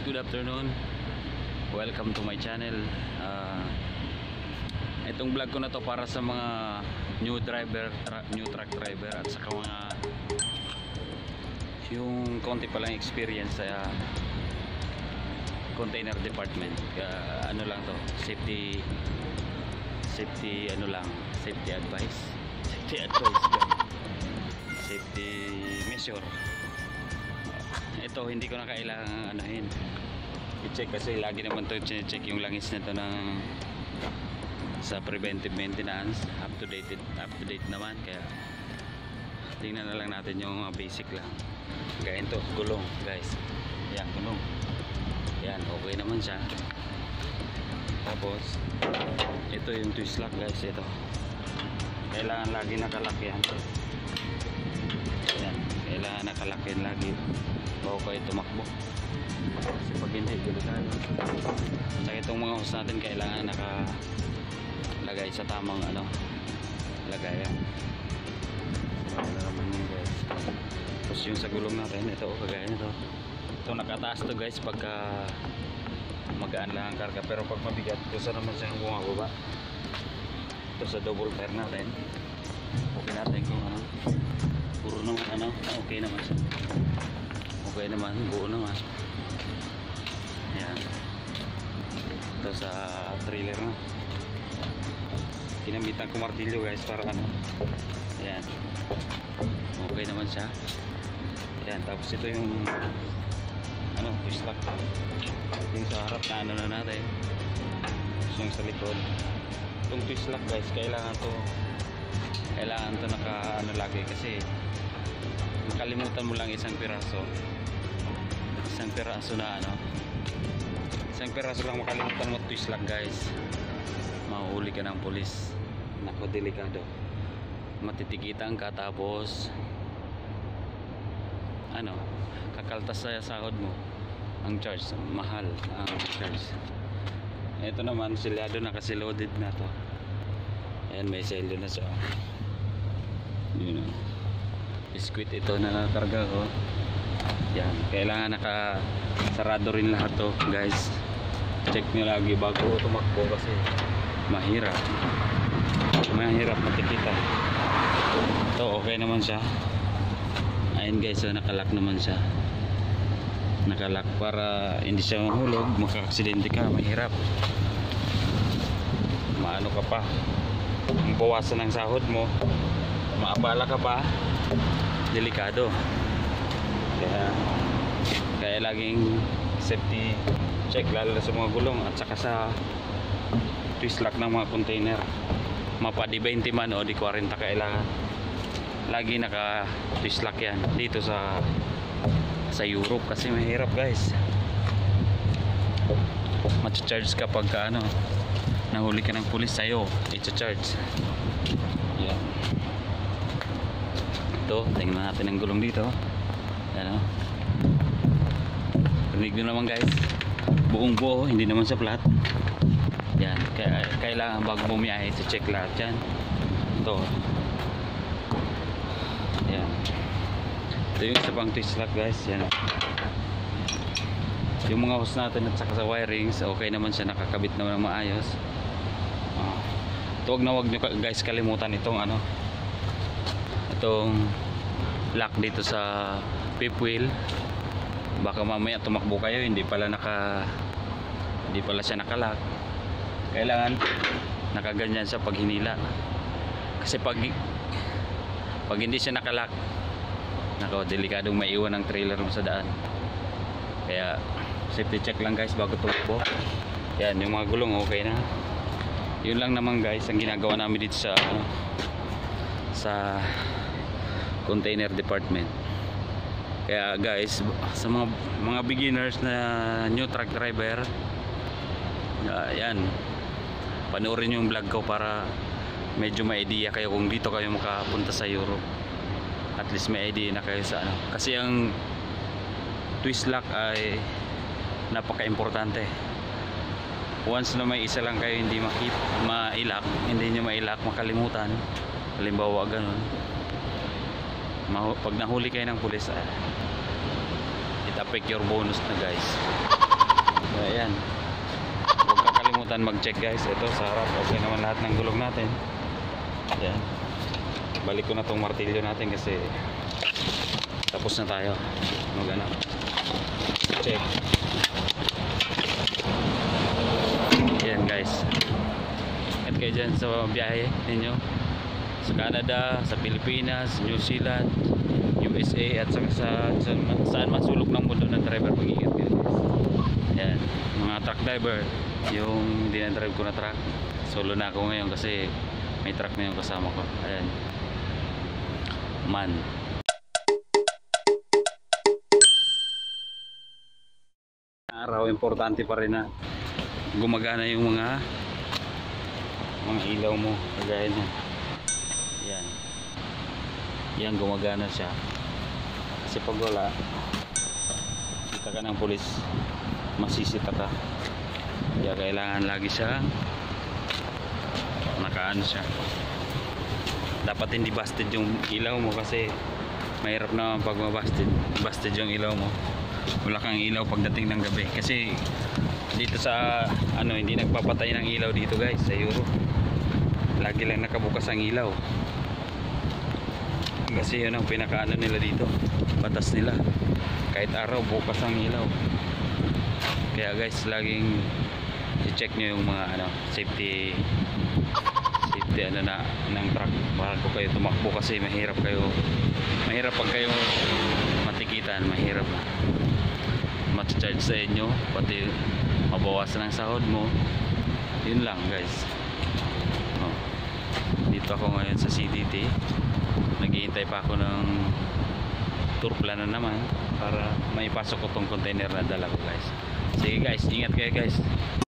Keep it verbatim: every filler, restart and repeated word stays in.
good afternoon. Welcome to my channel. uh, Itong vlog ko na to para sa mga new driver, tra new truck driver at saka mga yung konti palang experience sa container department. uh, Ano lang to, safety Safety ano lang, safety advice Safety advice Safety measure. Ito hindi ko na kailangan anahin i-check kasi lagi naman to i-check yung langis nito ng sa preventive maintenance. Up to date up to date naman, kaya tingnan na lang natin yung mga basic lang. Kaya ito gulong guys, yan gulong, yan okay naman siya. Tapos ito yung twist lock guys, ito kailangan lagi nakalak yan. Yan, kailangan nakalak yan lagi bago kayo tumakbo, kasi pag hindi delikado. Saka itong mga hose natin kailangan nakalagay sa tamang ano lagayan. Wala naman yun guys. Tapos yung sa gulong natin, ito kagaya nito, ito nakataas to guys pagka magaan lang ang karga, pero pag mabigat gusto naman siyang bumababa. Ito sa double tire natin, okay natin kung ano, puro naman ano, okay naman siya, okay naman, buo naman. Yan, ito sa trailer na kinamitan ko martilyo guys para ano, yan okay naman siya. Yan, tapos ito yung ano, twist lock yung sa harap na ano na natin, yung sa likod. Itong twist lock guys, kailangan to kailangan to naka ano lagi, kasi makalimutan mo lang isang piraso isang piraso na ano isang piraso lang makalimutan mo twist lock guys, mahuhuli ka ng pulis. Nako, delikado, matitikitan ka, tapos ano, kakaltas sa sahod mo ang charge, mahal ang charge. Ito naman silyado na kasi loaded na to. Ayan, may selyo na siya. Yun o, biskwit ito na nakakarga ko. Yan, kailangan nakasarado rin lahat to guys. Check nyo lagi bago tumakbo kasi mahirap mahirap matikita. Ito okay naman siya. Ayun guys, so nakalak naman siya, nakalak para hindi siya mahulog, maka-aksidente ka, mahirap, maano ka pa, bawasan ng sahod mo, maabala ka pa, delikado. Kaya kaya laging safety check, lalo sa mga gulong at saka sa twist lock ng mga container. Mapa di twenty man o di forty kailangan lagi naka twist lock yan dito sa sa Europe, kasi mahirap guys, matcha-charge ka pagka ano, nahuli ka ng pulis, sa'yo i-charge. Yan, ito tingnan natin ang gulong dito. Yan o, rinig nyo naman guys, buong buo, hindi naman sa flat. Yan, kaya kailangan bago bumiyahe i-check lahat yan. Ito, yan, ito yung isa pang twist lock guys. Yan, yung mga hose natin at saka sa wirings okay naman siya, nakakabit naman ng maayos. uh, ito, wag na wag nyo guys kalimutan itong ano, itong lock dito sa fifth wheel. Baka mamaya tumakbo kayo, hindi pala naka hindi pala siya nakalock. Kailangan nakaganyan siya pag hinila, kasi pag pag hindi siya nakalock, nako, delikadong maiwan ang trailer mo sa daan. Kaya safety check lang guys bago tumakbo. Yan, yung mga gulong okay na. Yun lang naman guys ang ginagawa namin dito sa ano, sa container department. Kaya guys, sa mga mga beginners na new truck driver, uh, yan, panoorin yung vlog ko para medyo may idea kayo kung dito kayo makapunta sa Europe. At least may idea na kayo sa ano, kasi ang twist lock ay napaka-importante. Once na may isa lang kayo hindi makip, mailak, hindi nyo mailak, makalimutan, halimbawa ganun, pag nahuli kayo ng pulis, it affect your bonus na guys. Ayan. Huwag kakalimutan mag-check guys. Ito sa harap. Okay naman lahat ng gulong natin. Ayan. Balik ko na tong martilyo natin kasi tapos na tayo. Mag ano. Check. Ayan guys. At kayo dyan sa biyahe ninyo. Sa Canada, sa Pilipinas, New Zealand, U S A at saka sa, sa saan man sulok ng mundo ng driver, mag-ingat kayo guys. Yan, mga truck driver, yung dinadrive ko na truck, solo na ako ngayon kasi may truck na yung kasama ko. Ayan, man. Araw, importante pa rin na gumagana yung mga mga ilaw mo, kagaya niya. Yan, yan gumagana siya kasi pag wala kita ka ng pulis, masisita ka, kaya kailangan lagi siya nakaano siya. Dapat hindi busted yung ilaw mo kasi mahirap na pag mabusted busted yung ilaw mo, wala kang ilaw pagdating ng gabi kasi dito sa ano hindi nagpapatay ng ilaw dito guys sa Europe, lagi lang nakabukas ang ilaw kasi yun ang pinakaano nila dito, batas nila, kahit araw bukas ang ilaw. Kaya guys laging i-check nyo yung mga ano safety safety ano na ng truck bago kayo tumakbo kasi mahirap kayo mahirap pag kayo matikitan, mahirap na mat-charge sa inyo, pati mabawasan ang sahod mo. Yun lang guys. Oh. Dito ako ngayon sa C D T, naghihintay pa ako ng tour plan na naman para maipasok ko tong container na dala ko guys. Sige guys, ingat kayo guys.